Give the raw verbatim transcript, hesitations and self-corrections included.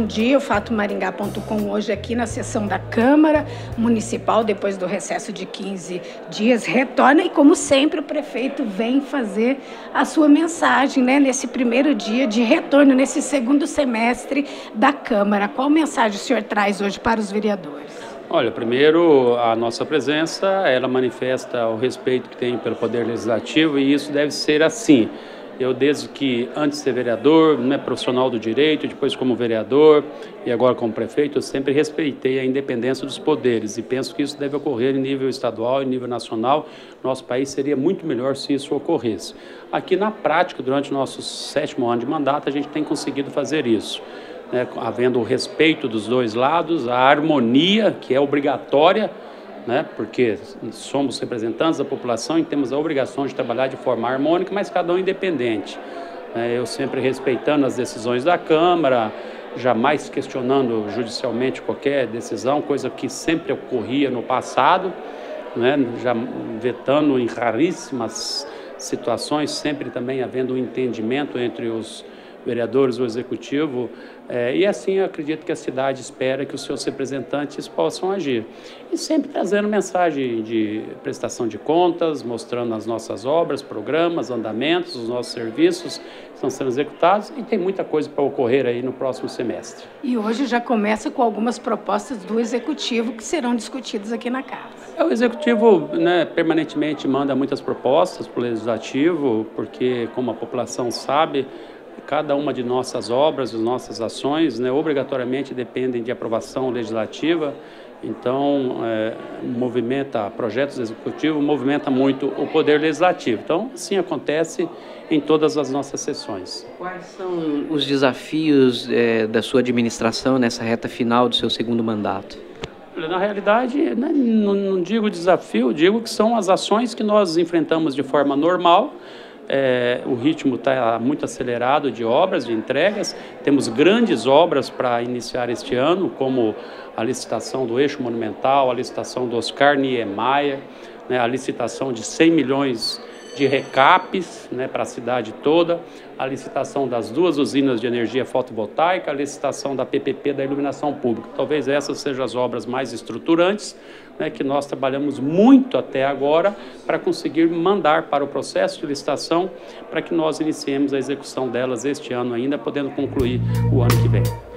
dia, o fato maringá ponto com hoje aqui na sessão da Câmara Municipal, depois do recesso de quinze dias, retorna e, como sempre, o prefeito vem fazer a sua mensagem, né, nesse primeiro dia de retorno, nesse segundo semestre da Câmara. Qual mensagem o senhor traz hoje para os vereadores? Olha, primeiro, a nossa presença, ela manifesta o respeito que tem pelo Poder Legislativo e isso deve ser assim. Eu, desde que, antes de ser vereador, né, profissional do direito, depois como vereador e agora como prefeito, eu sempre respeitei a independência dos poderes e penso que isso deve ocorrer em nível estadual e nível nacional. Nosso país seria muito melhor se isso ocorresse. Aqui, na prática, durante o nosso sétimo ano de mandato, a gente tem conseguido fazer isso, né, havendo o respeito dos dois lados, a harmonia, que é obrigatória, né, porque somos representantes da população e temos a obrigação de trabalhar de forma harmônica, mas cada um independente. É, eu sempre respeitando as decisões da Câmara, jamais questionando judicialmente qualquer decisão, coisa que sempre ocorria no passado, né, já vetando em raríssimas situações, sempre também havendo um entendimento entre os vereadores do Executivo, é, e assim eu acredito que a cidade espera que os seus representantes possam agir. E sempre trazendo mensagem de prestação de contas, mostrando as nossas obras, programas, andamentos, os nossos serviços que estão sendo executados, e tem muita coisa para ocorrer aí no próximo semestre. E hoje já começa com algumas propostas do Executivo que serão discutidas aqui na Casa. O Executivo, né, permanentemente manda muitas propostas para o Legislativo, porque, como a população sabe, cada uma de nossas obras, de nossas ações, né, obrigatoriamente dependem de aprovação legislativa. Então, é, movimenta projetos executivos, movimenta muito o Poder Legislativo. Então, assim acontece em todas as nossas sessões. Quais são os desafios é, da sua administração nessa reta final do seu segundo mandato? Na realidade, né, não, não digo desafio, digo que são as ações que nós enfrentamos de forma normal. É, o ritmo está muito acelerado de obras, de entregas. Temos grandes obras para iniciar este ano, como a licitação do Eixo Monumental, a licitação do Oscar Niemeyer, né, a licitação de cem milhões de recapes, né, para a cidade toda, a licitação das duas usinas de energia fotovoltaica, a licitação da P P P da iluminação pública. Talvez essas sejam as obras mais estruturantes, né, que nós trabalhamos muito até agora para conseguir mandar para o processo de licitação para que nós iniciemos a execução delas este ano ainda, podendo concluir o ano que vem.